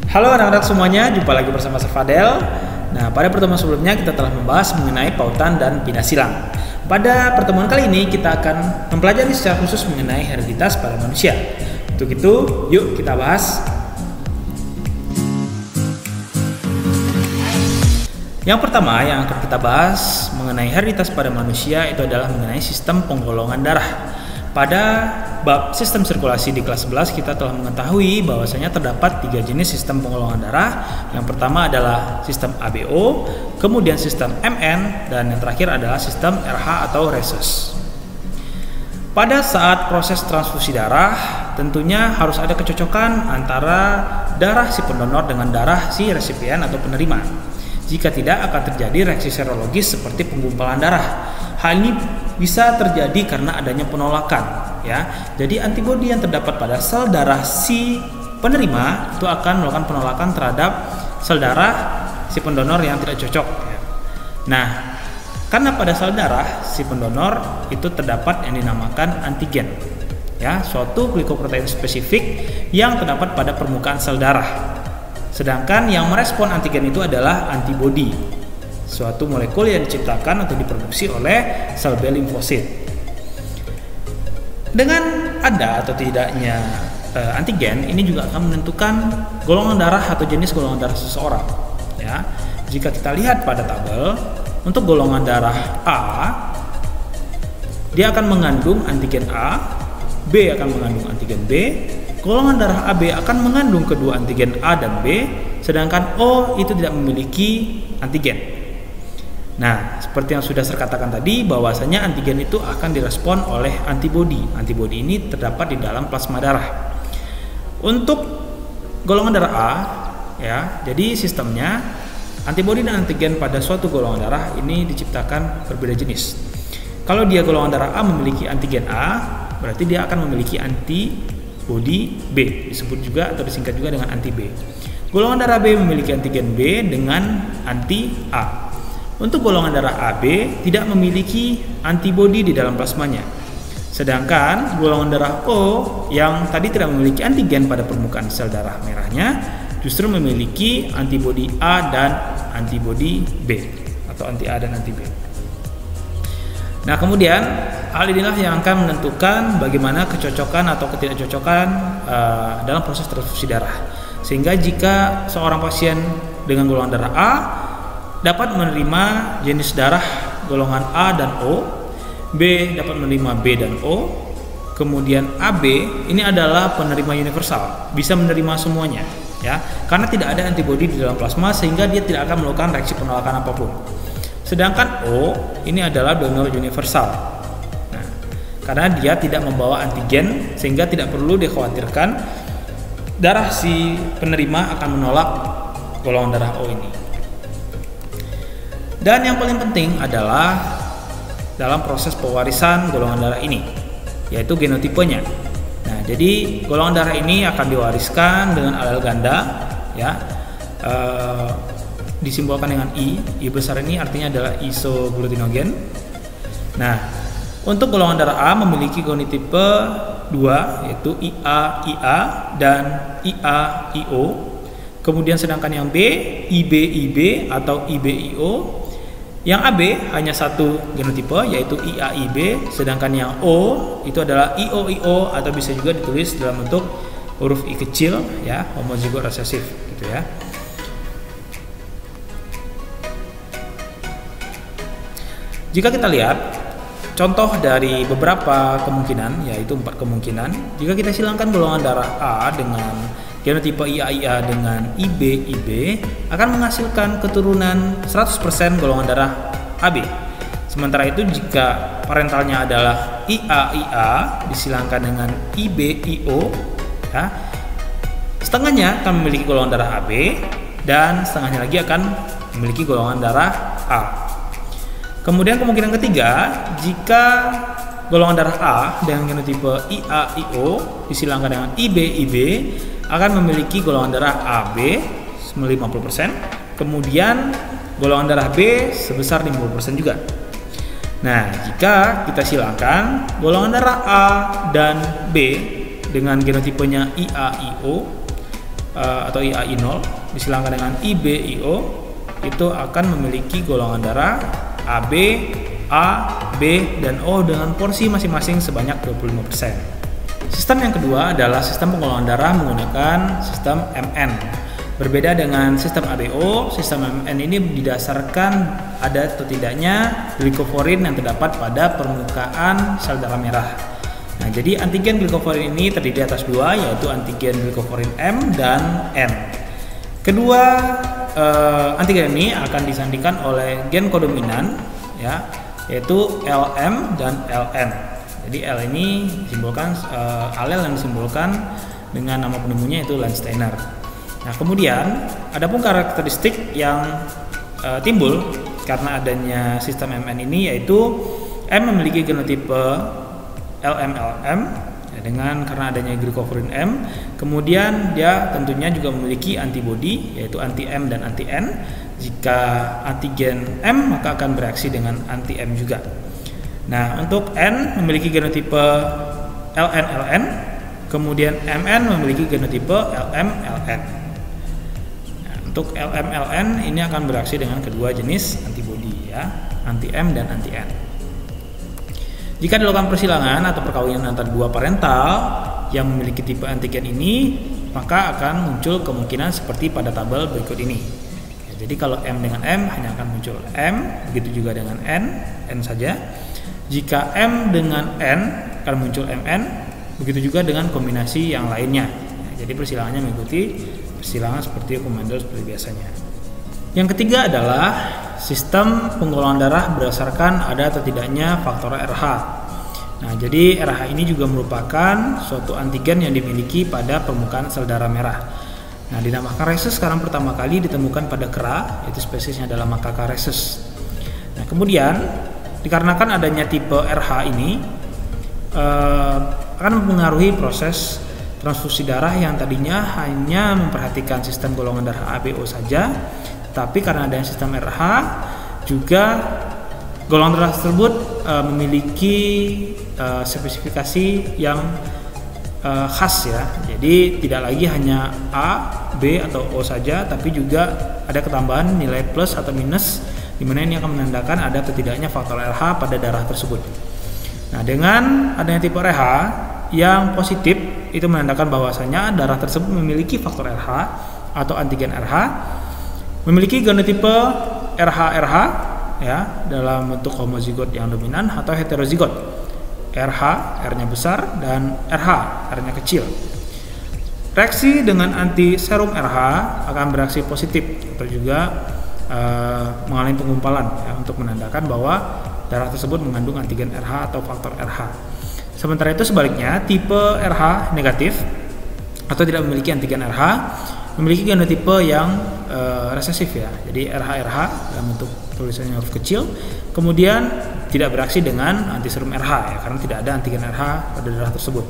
Halo anak-anak semuanya, jumpa lagi bersama saya Fadel. Nah, pada pertemuan sebelumnya kita telah membahas mengenai pautan dan pindah silang. Pada pertemuan kali ini kita akan mempelajari secara khusus mengenai hereditas pada manusia. Untuk itu, yuk kita bahas. Yang pertama yang akan kita bahas mengenai hereditas pada manusia itu adalah mengenai sistem penggolongan darah. Pada bab sistem sirkulasi di kelas 11 kita telah mengetahui bahwasanya terdapat 3 jenis sistem penggolongan darah. Yang pertama adalah sistem ABO, kemudian sistem MN, dan yang terakhir adalah sistem RH atau rhesus. Pada saat proses transfusi darah, tentunya harus ada kecocokan antara darah si pendonor dengan darah si resipien atau penerima. Jika tidak, akan terjadi reaksi serologis seperti penggumpalan darah. Hal ini bisa terjadi karena adanya penolakan, ya. Jadi antibodi yang terdapat pada sel darah si penerima itu akan melakukan penolakan terhadap sel darah si pendonor yang tidak cocok. Nah, karena pada sel darah si pendonor itu terdapat yang dinamakan antigen, ya, suatu glikoprotein spesifik yang terdapat pada permukaan sel darah. Sedangkan yang merespon antigen itu adalah antibodi, suatu molekul yang diciptakan atau diproduksi oleh sel B limfosit. Dengan ada atau tidaknya antigen, ini juga akan menentukan golongan darah atau jenis golongan darah seseorang. Ya, jika kita lihat pada tabel, untuk golongan darah A, dia akan mengandung antigen A, B akan mengandung antigen B. Golongan darah AB akan mengandung kedua antigen A dan B, sedangkan O itu tidak memiliki antigen. Nah, seperti yang sudah saya katakan tadi, bahwasanya antigen itu akan direspon oleh antibodi. Antibodi ini terdapat di dalam plasma darah. Untuk golongan darah A, ya, jadi sistemnya antibodi dan antigen pada suatu golongan darah ini diciptakan berbeda jenis. Kalau dia golongan darah A memiliki antigen A, berarti dia akan memiliki antibodi B, disebut juga atau disingkat juga dengan anti B. Golongan darah B memiliki antigen B dengan anti A. Untuk golongan darah AB tidak memiliki antibodi di dalam plasmanya. Sedangkan golongan darah O yang tadi tidak memiliki antigen pada permukaan sel darah merahnya justru memiliki antibodi A dan antibodi B, atau anti A dan anti B. Nah, kemudian hal inilah yang akan menentukan bagaimana kecocokan atau ketidakcocokan dalam proses transfusi darah. Sehingga jika seorang pasien dengan golongan darah A dapat menerima jenis darah golongan A dan O, B dapat menerima B dan O, kemudian AB ini adalah penerima universal, bisa menerima semuanya, ya, karena tidak ada antibodi di dalam plasma sehingga dia tidak akan melakukan reaksi penolakan apapun. Sedangkan O ini adalah donor universal. Nah, karena dia tidak membawa antigen sehingga tidak perlu dikhawatirkan darah si penerima akan menolak golongan darah O ini. Dan yang paling penting adalah dalam proses pewarisan golongan darah ini, yaitu genotipenya. Nah, jadi golongan darah ini akan diwariskan dengan alel ganda, ya. Disimbolkan dengan I besar ini artinya adalah isoglutinogen. Nah, untuk golongan darah A memiliki genotipe 2 yaitu IA-IA dan IA-IO. Kemudian sedangkan yang B IB-IB atau IB-IO. Yang AB hanya satu genotipe yaitu IA-IB, sedangkan yang O itu adalah IO-IO atau bisa juga ditulis dalam bentuk huruf I kecil, ya, homozigot resesif gitu, ya. Jika kita lihat contoh dari beberapa kemungkinan, yaitu 4 kemungkinan, jika kita silangkan golongan darah A dengan genotipe IA-IA dengan IB-IB akan menghasilkan keturunan 100% golongan darah AB. Sementara itu jika parentalnya adalah IA-IA disilangkan dengan IB-IO, ya, setengahnya akan memiliki golongan darah AB dan setengahnya lagi akan memiliki golongan darah A. Kemudian kemungkinan ketiga, jika golongan darah A dengan genotipe IA-IO disilangkan dengan IB-IB akan memiliki golongan darah AB 50%, kemudian golongan darah B sebesar 50% juga. Nah, jika kita silangkan golongan darah A dan B dengan genotipenya IA-IO atau IAI0 disilangkan dengan IBIO itu akan memiliki golongan darah AB, A, B, dan O dengan porsi masing-masing sebanyak 25%. Sistem yang kedua adalah sistem penggolongan darah menggunakan sistem MN. Berbeda dengan sistem ABO, sistem MN ini didasarkan ada atau tidaknya glikoforin yang terdapat pada permukaan sel darah merah. Nah, jadi antigen glikoforin ini terdiri atas dua, yaitu antigen glikoforin M dan N. Kedua antigen ini akan disandingkan oleh gen kodominan, ya, yaitu LM dan LN. Jadi L ini disimbolkan alel yang disimbolkan dengan nama penemunya itu Landsteiner. Nah, kemudian adapun karakteristik yang timbul karena adanya sistem MN ini, yaitu M memiliki genotipe LMLM ya, karena adanya glikoforin M. Kemudian dia tentunya juga memiliki antibodi, yaitu anti M dan anti N. Jika antigen M maka akan bereaksi dengan anti M juga. Nah, untuk N memiliki genotipe LNLN, kemudian MN memiliki genotipe LMLN. Nah, untuk LMLN ini akan bereaksi dengan kedua jenis antibodi, ya, anti M dan anti N. Jika dilakukan persilangan atau perkawinan antara dua parental yang memiliki tipe antigen ini, maka akan muncul kemungkinan seperti pada tabel berikut ini. Ya, jadi kalau M dengan M hanya akan muncul M, begitu juga dengan N saja. Jika M dengan N akan muncul MN, begitu juga dengan kombinasi yang lainnya. Ya, jadi persilangannya mengikuti persilangan seperti Huckel-Mendel seperti biasanya. Yang ketiga adalah sistem penggolongan darah berdasarkan ada atau tidaknya faktor RH. Nah, jadi RH ini juga merupakan suatu antigen yang dimiliki pada permukaan sel darah merah. Nah, dinamakan rhesus sekarang pertama kali ditemukan pada kera, yaitu spesiesnya adalah Macaca rhesus. Nah, kemudian dikarenakan adanya tipe RH ini akan mempengaruhi proses transfusi darah yang tadinya hanya memperhatikan sistem golongan darah ABO saja, tapi karena adanya sistem RH juga golongan darah tersebut memiliki spesifikasi yang khas, ya. Jadi tidak lagi hanya A, B atau O saja, tapi juga ada ketambahan nilai plus atau minus, di mana ini akan menandakan ada atau tidaknya faktor RH pada darah tersebut. Nah, dengan adanya tipe RH yang positif itu menandakan bahwasanya darah tersebut memiliki faktor RH atau antigen RH, memiliki genotipe RH-RH, ya, dalam bentuk homozigot yang dominan atau heterozigot. RH, R-nya besar, dan RH, R-nya kecil. Reaksi dengan anti serum RH akan bereaksi positif atau juga mengalami penggumpalan, ya, untuk menandakan bahwa darah tersebut mengandung antigen RH atau faktor RH. Sementara itu sebaliknya, tipe RH negatif atau tidak memiliki antigen RH memiliki genotipe yang resesif, ya. Jadi RH-RH dalam bentuk tulisannya huruf kecil, kemudian tidak bereaksi dengan antiserum RH, ya, karena tidak ada antigen RH pada darah tersebut.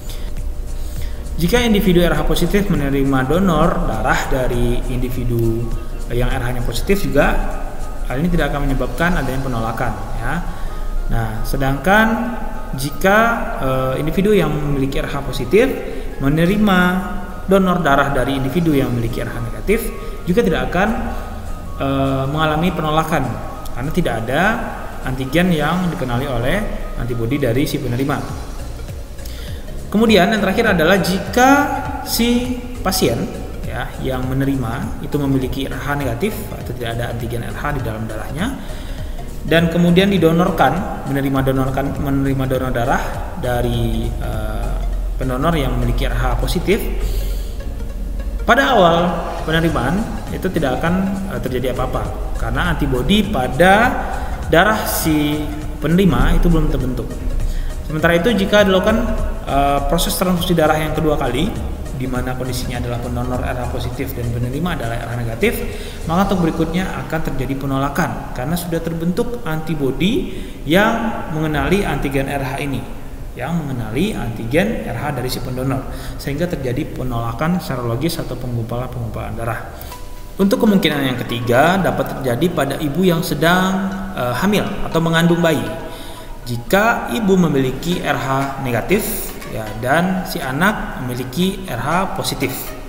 Jika individu RH positif menerima donor darah dari individu yang RH-nya positif juga, hal ini tidak akan menyebabkan adanya penolakan, ya. Nah, sedangkan jika individu yang memiliki RH positif menerima donor darah dari individu yang memiliki RH negatif juga tidak akan mengalami penolakan karena tidak ada antigen yang dikenali oleh antibodi dari si penerima. Kemudian yang terakhir adalah jika si pasien, ya, yang menerima itu memiliki RH negatif atau tidak ada antigen RH di dalam darahnya dan kemudian didonorkan, menerima donor darah dari pendonor yang memiliki RH positif, pada awal penerimaan itu tidak akan terjadi apa-apa karena antibodi pada darah si penerima itu belum terbentuk. Sementara itu jika dilakukan proses transfusi darah yang kedua kali, di mana kondisinya adalah pendonor RH positif dan penerima adalah RH negatif, maka untuk berikutnya akan terjadi penolakan karena sudah terbentuk antibodi yang mengenali antigen RH ini, yang mengenali antigen RH dari si pendonor, sehingga terjadi penolakan serologis atau penggumpalan darah. Untuk kemungkinan yang ketiga dapat terjadi pada ibu yang sedang hamil atau mengandung bayi. Jika ibu memiliki RH negatif, ya, dan si anak memiliki RH positif.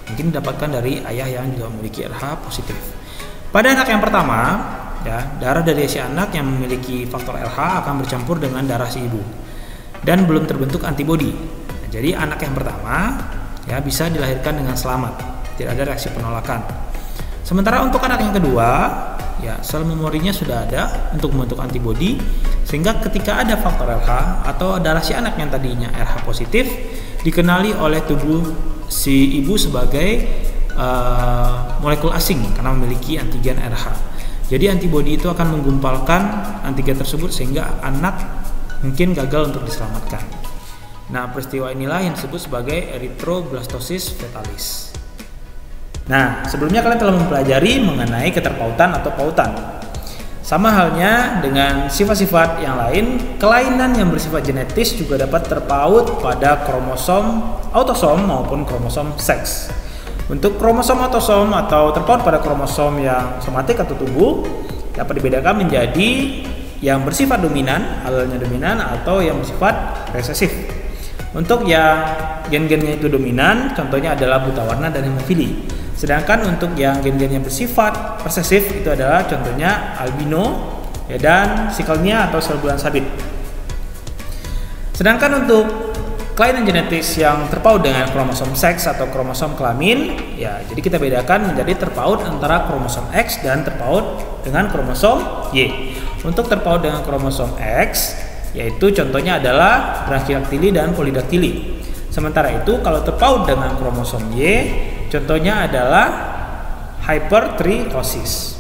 mungkin didapatkan dari ayah yang juga memiliki RH positif. Pada anak yang pertama, ya, darah dari si anak yang memiliki faktor RH akan bercampur dengan darah si ibu dan belum terbentuk antibodi. Nah, jadi anak yang pertama ya bisa dilahirkan dengan selamat, tidak ada reaksi penolakan. Sementara untuk anak yang kedua, ya sel memorinya sudah ada untuk membentuk antibodi, sehingga ketika ada faktor RH atau darah si anak yang tadinya RH positif dikenali oleh tubuh si ibu sebagai molekul asing karena memiliki antigen RH. Jadi antibodi itu akan menggumpalkan antigen tersebut sehingga anak mungkin gagal untuk diselamatkan. Nah, peristiwa inilah yang disebut sebagai erythroblastosis fetalis. Nah, sebelumnya kalian telah mempelajari mengenai keterpautan atau pautan. Sama halnya dengan sifat-sifat yang lain, kelainan yang bersifat genetis juga dapat terpaut pada kromosom autosom maupun kromosom seks. Untuk kromosom autosom atau terpaut pada kromosom yang somatik atau tubuh dapat dibedakan menjadi yang bersifat dominan, alelnya dominan, atau yang bersifat resesif. Untuk yang gen-gennya itu dominan, contohnya adalah buta warna dan hemofili. Sedangkan untuk yang gen-gennya bersifat resesif itu adalah contohnya albino ya, dan sikelnia atau sel bulan sabit. Sedangkan untuk kelainan genetis yang terpaut dengan kromosom seks atau kromosom kelamin, ya jadi kita bedakan menjadi terpaut antara kromosom X dan terpaut dengan kromosom Y. Untuk terpaut dengan kromosom X, yaitu contohnya adalah brachydactyly dan polydaktili. Sementara itu kalau terpaut dengan kromosom Y, contohnya adalah hypertrichosis.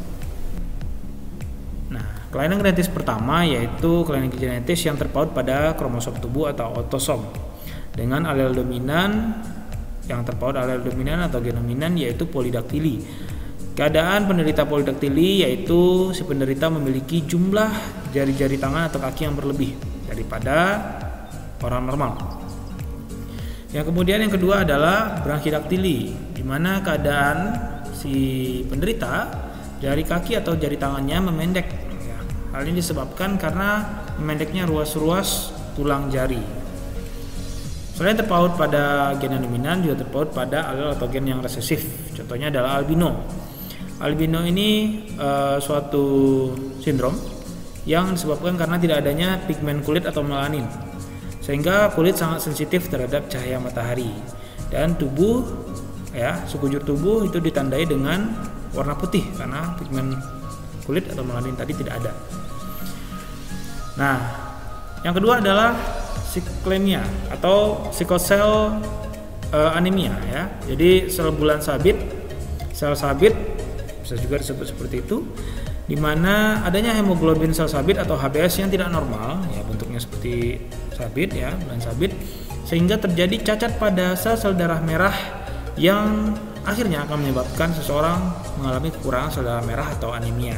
Kelainan genetis pertama yaitu kelainan genetis yang terpaut pada kromosom tubuh atau autosom dengan alel dominan yang terpaut alel dominan atau gen dominan yaitu polydaktili. Keadaan penderita polydaktili yaitu si penderita memiliki jumlah jari-jari tangan atau kaki yang berlebih daripada orang normal. Yang kemudian yang kedua adalah brachydactyly, di mana keadaan si penderita jari kaki atau jari tangannya memendek. Hal ini disebabkan karena memendeknya ruas-ruas tulang jari. Selain terpaut pada gen yang dominan, juga terpaut pada alel atau gen yang resesif. Contohnya adalah albino. Albino ini suatu sindrom yang disebabkan karena tidak adanya pigmen kulit atau melanin, sehingga kulit sangat sensitif terhadap cahaya matahari. Dan tubuh, ya, sekujur tubuh itu ditandai dengan warna putih karena pigmen kulit atau melanin tadi tidak ada. Nah, yang kedua adalah siklenia atau sickle cell anemia ya. Jadi sel bulan sabit, sel sabit bisa juga disebut seperti itu, di mana adanya hemoglobin sel sabit atau HbS yang tidak normal, ya bentuknya seperti sabit ya, bulan sabit, sehingga terjadi cacat pada sel-sel darah merah yang akhirnya akan menyebabkan seseorang mengalami kekurangan sel darah merah atau anemia.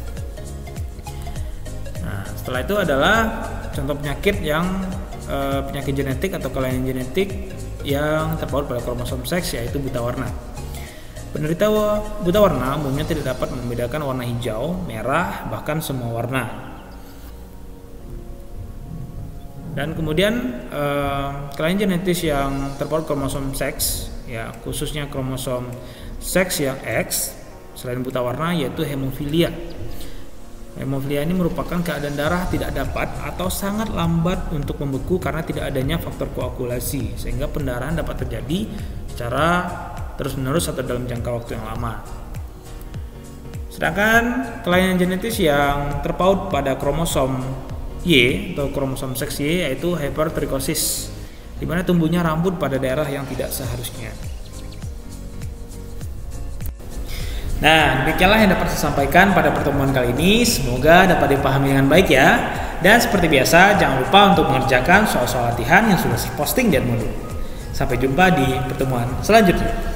Nah, setelah itu adalah contoh penyakit yang penyakit genetik atau kelainan genetik yang terpaut pada kromosom seks yaitu buta warna. Penderita buta warna umumnya tidak dapat membedakan warna hijau, merah, bahkan semua warna. Dan kemudian kelainan genetis yang terpaut kromosom seks, ya khususnya kromosom seks yang X, selain buta warna yaitu hemofilia. Hemofilia ini merupakan keadaan darah tidak dapat atau sangat lambat untuk membeku karena tidak adanya faktor koagulasi, sehingga pendarahan dapat terjadi secara terus-menerus atau dalam jangka waktu yang lama. Sedangkan kelainan genetis yang terpaut pada kromosom Y atau kromosom seks Y yaitu hypertrichosis, di mana tumbuhnya rambut pada daerah yang tidak seharusnya. Nah, demikianlah yang dapat saya sampaikan pada pertemuan kali ini. Semoga dapat dipahami dengan baik ya. Dan seperti biasa, jangan lupa untuk mengerjakan soal-soal latihan yang sudah saya posting di Edmodo. Sampai jumpa di pertemuan selanjutnya.